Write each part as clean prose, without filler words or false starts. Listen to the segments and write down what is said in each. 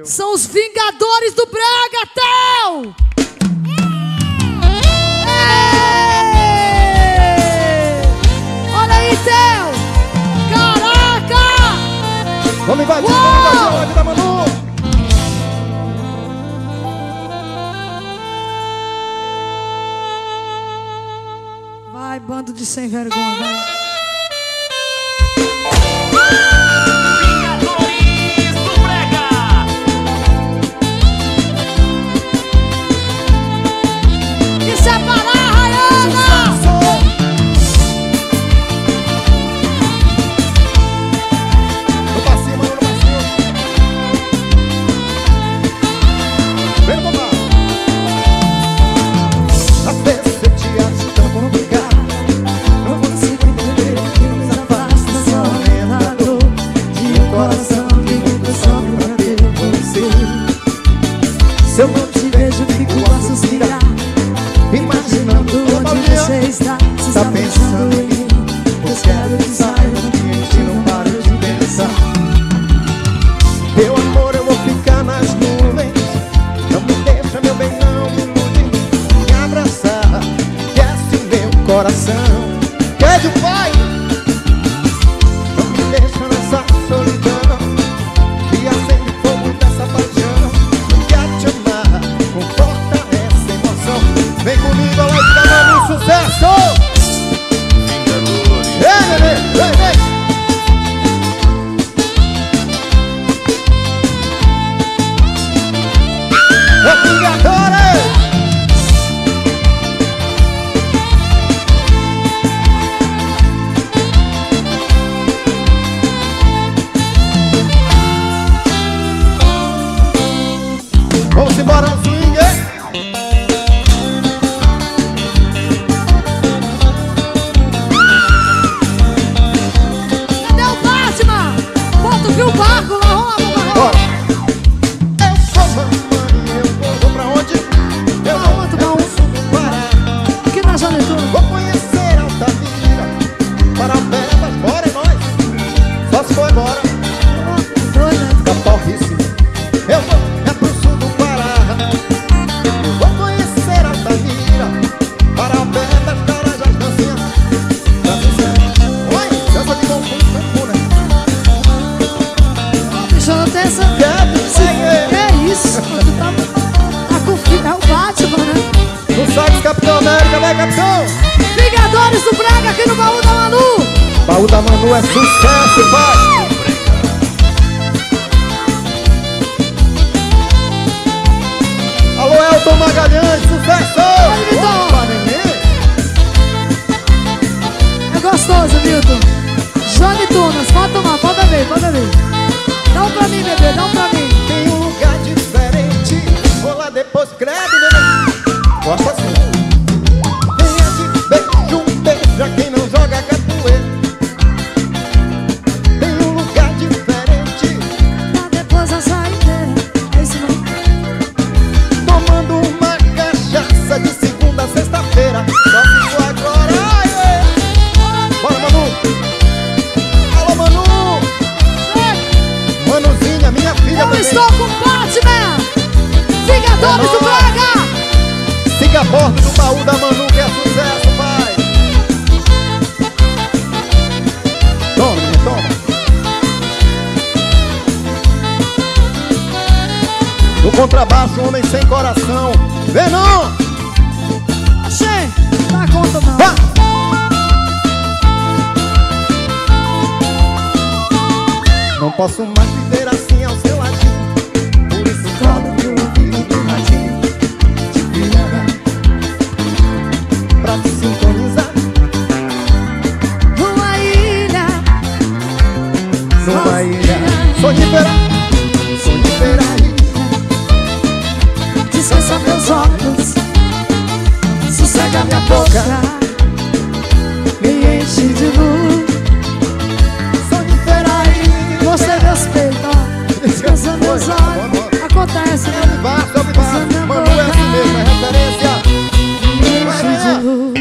São os Vingadores do Brega, Theo! Olha aí, Theo! Caraca! Vamos invadir a live da Manu! Vai, bando de sem vergonha, vai. Se eu não te vejo, fico a suspirar, imaginando onde você está. Se está pensando em mim, pois quero que saiba que em ti não paro de pensar. Teu amor eu vou ficar nas nuvens. Não me deixa, meu bem, não me ilude. Me abraçar, aquece o meu coração. Pede o Pai. Não me deixa nessa solidão. E acende fogo dessa paixão. Quero te amar, conforta essa emoção. Vem comigo, a live da Manu, sucesso! Vingadores. Vem, vem, vem, vem! Vingadores! Vamos embora no swing, hein? Cadê o Batman? Bota o Rio Barco lá, vamos lá. Bora! Eu sou mamãe, eu vou pra onde? Eu vou Muito bom. pro Pará. Aqui na Janetuno. Vou conhecer Altamira. Parabéns, bora é nóis. Só se for embora, fica porríssimo. Eu vou é pro sul do Pará. Eu vou conhecer Altamira. Parabéns, das caras, dancinhas. Oi, dança de bom campo, né? Deixa eu ter essa... Que é isso? Tu tá com filho, é o Batman, né? Não sabe, Capitão América, vai, Capitão! Vingadores do Brega aqui no baú da Manu. Baú da Manu é sucesso, pai! Alô, Elton Magalhães, sucesso! Oi, Vitor! Opa, neném! É gostoso, Milton. Jane Tunas, pode tomar, pode beber, pode beber. Dá um pra mim, bebê, dá um pra mim. Tem um lugar diferente. Vou lá depois, credo, neném. Gosta assim. Venha de beijo, beija quem não joga capoeira. Tem um lugar diferente. Dá depois a saideira. É isso não. Tomando uma cachaça de segunda a sexta-feira. Só fico agora. Aê! Bora, Manu! Alô, Manu! Manuzinha, minha filha Eu também. estou com o Batman. Vingadores do Brega. Siga a bordo do baú da Manu, que é sucesso, pai! Toma, menina, toma! No contrabaixo, homem sem coração. Vem não! Achei. Dá conta não. Vá! Não posso mais viver assim ao seu ladinho. Por isso falo que eu ouvi no radinho de virada pra te sintonizar. Numa ilha. Numa ilha. Sonífera, sonífera. Descansa meus olhos. Sossega minha boca. Me enche de luz. Sonífera. Você meus peitos. Descansa meus olhos. Acontece, né? Manu é assim mesmo, é referência. Me enche de luz.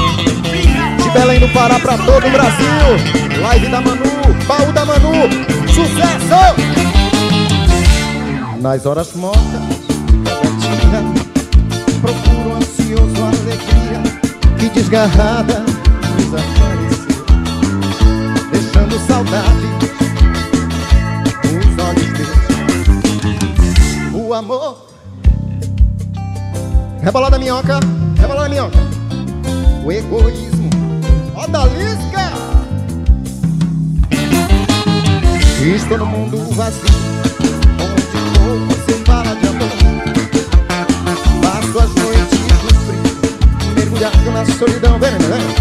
De Belém do Pará pra todo o Brasil. Live da Manu, baú da Manu. Sucesso! Nas horas mortas da dia, procuro ansioso a alegria que desgarrada desapareceu, deixando saudade nos olhos teus. O amor, rebolada minhoca, rebolada minhoca. O egoísmo, odalisca. Estou no mundo vazio, onde pouco se fala de amor. Passo as noites no frio, mergulhado na solidão. Vem, vem.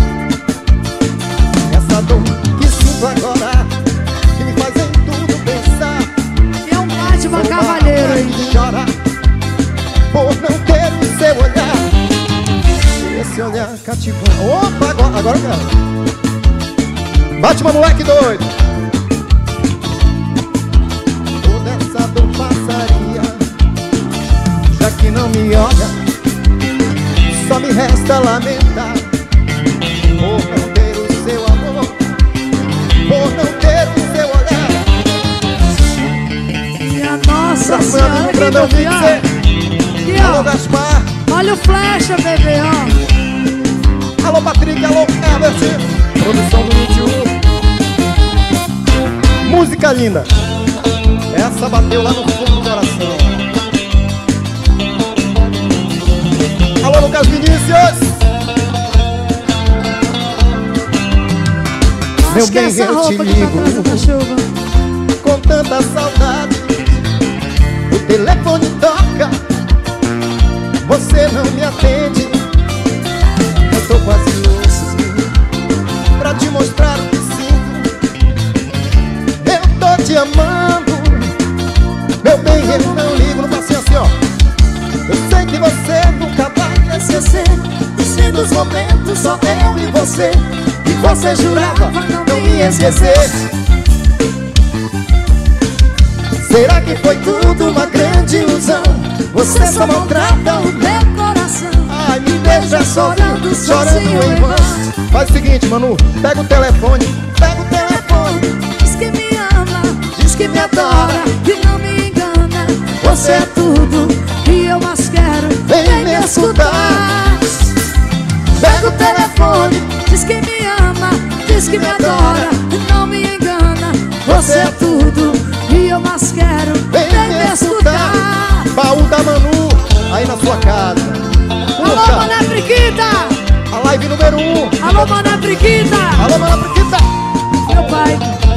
Essa dor que sinto agora, que me faz em tudo pensar. É um Batman Cavaleiro aí. Que chora por não ter o seu olhar, esse olhar cativante. Opa, agora eu quero. Batman moleque doido. Toda essa dor passaria, já que não me olha, só me resta lamentar por não ter o seu amor, por não ter o seu olhar. E a Nossa Senhora que Brandão aqui, ó. Alô Gaspar. Olha o flecha, bebê, ó. Alô Patrick, alô Herbert. Produção do 21. Música linda. Essa bateu lá no fundo do coração. Alô Lucas Vinícius. Meu Acho que é bem, essa eu te roupa que tá ligo atrás da chuva. com tanta saudade. O telefone toca, você não me atende. Eu tô quase louco pra te mostrar o que sinto. Eu tô te amando, meu bem, eu não ligo. No passinho assim, ó. Eu sei que você nunca vai esquecer, e sendo os momentos só eu e você, e você jurava não me esquecer. Será que foi tudo uma grande ilusão? Você só maltrata o meu coração. Ai, me deixa chorando em vão. Faz o seguinte, Manu, pega o telefone, diz que me ama, diz que me adora, que não me engana. Você é tudo que eu mais quero, vem me escutar. Pega o telefone, diz que me ama, diz que me adora, que não me engana. Você é tudo que eu mais quero, vem me escutar. Baú da Manu, aí na sua casa. Alô, Mané Priquita! A live número 1. Alô, Mané Priquita! Alô, Mané Priquita! Meu pai!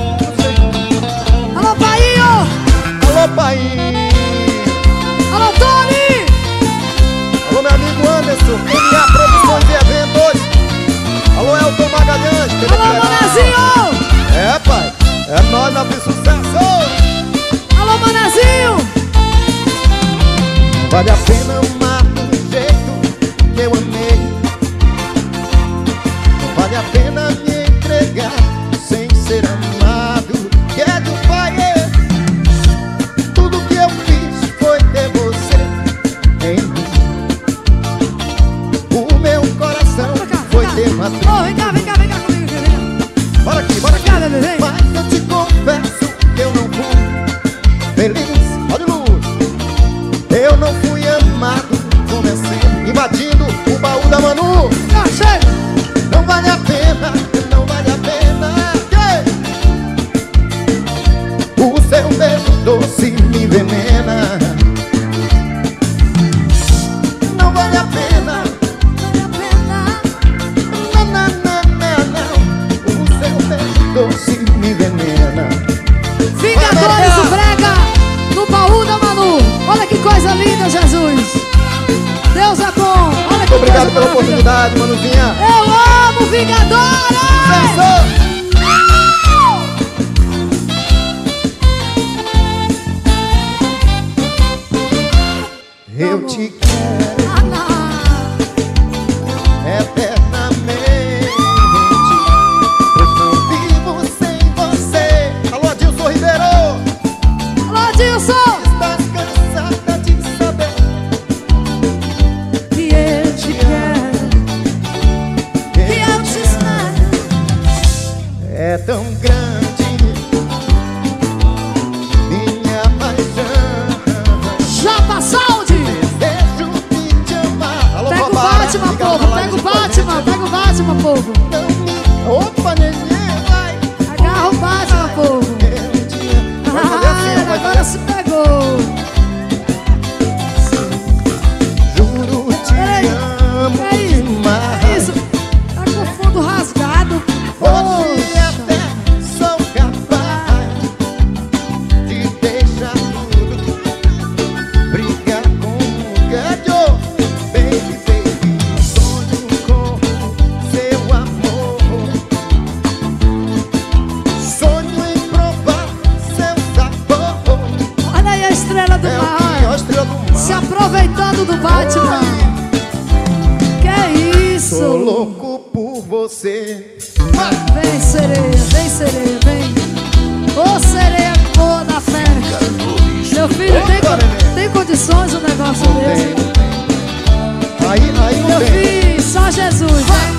Alô, Painho! Alô, Painho! Alô, Tony! Alô, meu amigo Anderson, MA Produções e Eventos. Alô, Elton Magalhães. Alô, Manezinho! É, pai, é nós na Sucesso. Alô, Manezinho! Vale a pena amar do jeito que eu amei. Não vale a pena me entregar sem ser amado. Que é do pai, tudo que eu fiz foi ter você em mim. O meu coração foi ter matado. Oh, vem cá comigo, vem cá. Bora aqui, bora aqui. Vem. Mas eu te confesso que eu não fui feliz. Olha o luz. Eu não fui amado como é sempre, invadindo o baú da Manu. Não vale a pena, não vale a pena. O seu beijo doce me envenena. Não vale a pena, não. O seu beijo doce me envenena. Vingadores do Brega, no baú da Manu. Olha que coisa linda, Jesus. Deus é bom. Olha que Obrigado coisa pela oportunidade, Manuzinha. Eu amo Vingadores. Eu te quero eternamente, pois não vivo sem você. Alô, Adilson Ribeiro. Alô, Adilson. Estás cansada de saber Que eu te quero, que eu te espero. é tão grande vinhedo do Batman. Que isso? Sou louco por você. Vem sereia, vem. Ô sereia boa da fé. Meu filho tem condições um negócio desse? Aí meu não tem. filho, só Jesus, né?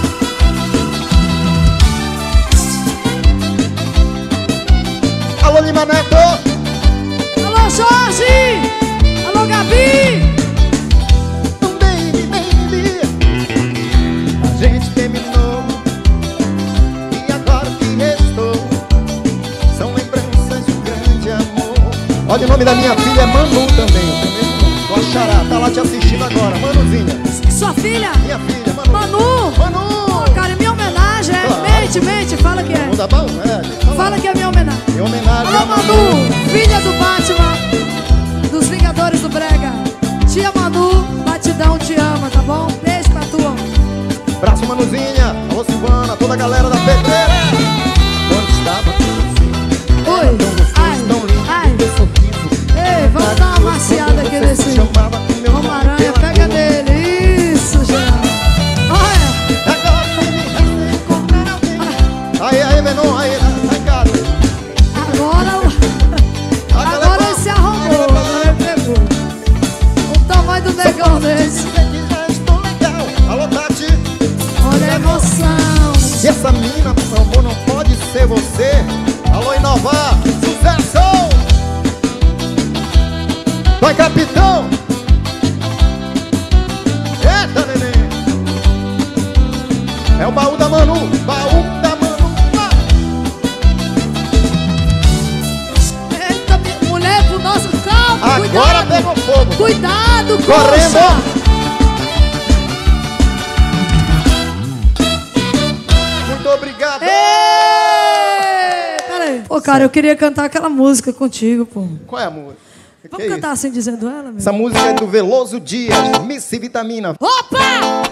Alô, Lima Neto. Alô, Jorge. Alô, Gabi. Baby. A gente terminou e agora o que restou são lembranças de um grande amor. Olha, o nome da minha filha é Manu também. Tua xará, tá lá te assistindo agora, Manuzinha. Sua filha? Minha filha, Manu. Manu! Cara, é minha homenagem, é? Claro. Mente, fala que é. Não dá bom? É, Fala que é minha homenagem. em homenagem Ô, a Manu, filha do Batman, dos Vingadores do Brega. Tia Manu, Batidão te ama, tá bom? Beijo pra tu. Abraço, Manuzinha. Alô, Silvana, toda a galera da pedreira. Onde estava? Oi, Tão lindo, teu sorriso. Ei, vamos dar uma maciada aqui nesse Homem-Aranha, pega nele. Isso, gente. Olha. Aí, Menon, aí, tá em casa. Agora ele se arrumou, agora ele pegou. O tamanho do negão desse. Estou legal. Alô, Tati. Olha a emoção. Se essa mina, por favor, não pode ser você. Alô, Inovar. Sucesso. Vai, capitão. Eita, neném. É o baú da Manu. Baú da Manu. Eita, mulher pro nosso calmo. Agora Cuidado. pegou fogo. Cuidado, Correndo. coxa. Muito obrigado. Peraí. Ô, cara, eu queria cantar aquela música contigo, pô. Qual é a música? Vamos cantar assim, dizendo ela, meu? Essa música é do Veloso Dias, Miss Vitamina. Opa!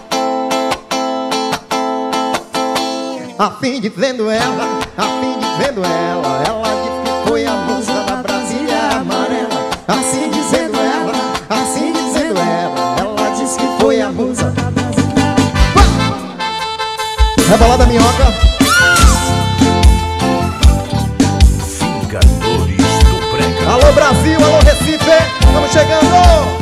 Afim de vendo ela, ela disse que foi a musa da Brasília amarela. Assim dizendo ela, ela disse que foi a musa da Brasília. Rebolada minhoca. Vingadores do Brega. Alô Brasil, alô Recife, estamos chegando.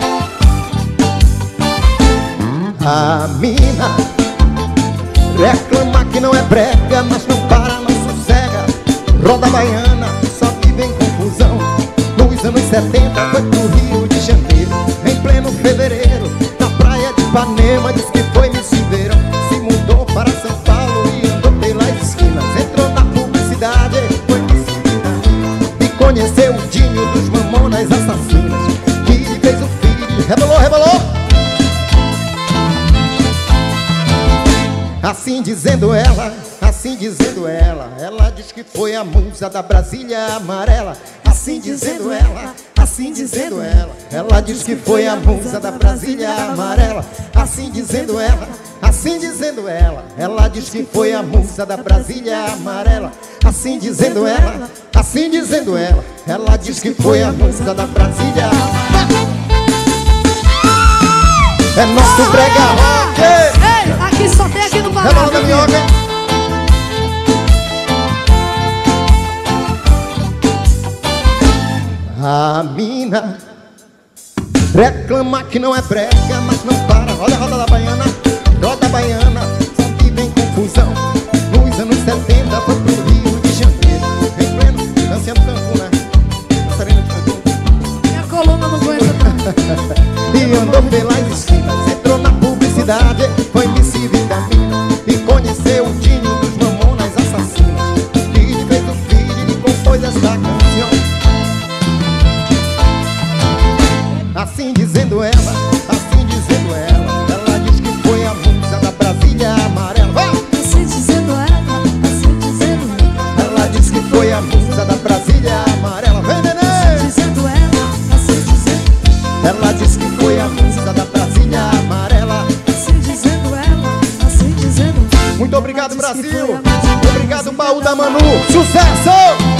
A mina reclama que não é brega, mas não para, não sossega. Roda baiana, só vive em confusão. Nos anos 70 foi pro Rio de Janeiro, em pleno fevereiro, na praia de Ipanema. Diz que foi Miss Verão, se mudou para São Paulo e andou pelas esquinas. Entrou na publicidade, foi Miss Vitamina e conheceu o Dinho dos Mamonas Assassinas, que lhe fez o filho. Rebolou. Assim dizendo ela, ela diz que foi a musa da Brasília amarela. Assim dizendo ela, ela diz que foi a musa da Brasília amarela. Assim dizendo ela, ela diz que foi a musa da Brasília amarela. Assim dizendo ela, ela diz que foi a musa da Brasília amarela. É nosso brega rock. Ei, aqui só tem aqui no Pará. Rebolada minhoca. A mina reclama que não é brega, mas não para. Olha a roda da baiana, só vive em confusão. Nos anos 70 foi pro Rio de Janeiro, em pleno dançando Cancún, né? Dançarina de Cancún. Minha coluna não aguenta não. E andou pelas esquinas, entrou na publicidade, foi Miss Vitamina e conheceu o Dinho dos Mamonas Assassinas, que lhe fez o filho e compôs esta canção. Assim dizendo ela, ela diz que foi a musa da Brasília amarela. Vai! Assim dizendo ela, Ela diz que foi a musa da Brasília amarela. Vem, neném! dizendo ela, Ela diz que foi a musa da Brasília amarela. assim dizendo ela. Muito obrigado, Brasil! Obrigado, baú da Manu! Sucesso!